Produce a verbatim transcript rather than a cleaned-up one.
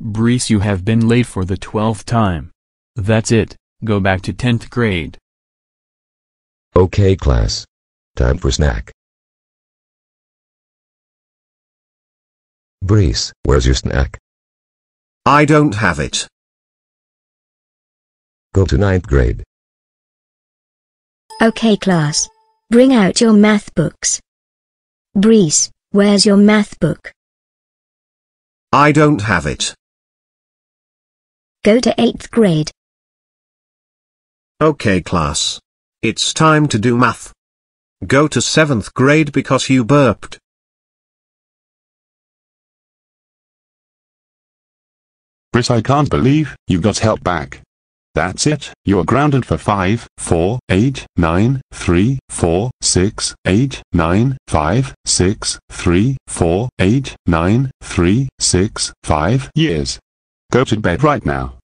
Breece, you have been late for the twelfth time. That's it, go back to tenth grade. Okay class. Time for snack. Breece, where's your snack? I don't have it. Go to ninth grade. Okay class. Bring out your math books. Breece, where's your math book? I don't have it. Go to eighth grade. Okay class. It's time to do math. Go to seventh grade because you burped. Breece, I can't believe you got help back. That's it, you're grounded for five, four, eight, nine, three, four, six, eight, nine, five, six, three, four, eight, nine, three, six, five years. Go to bed right now.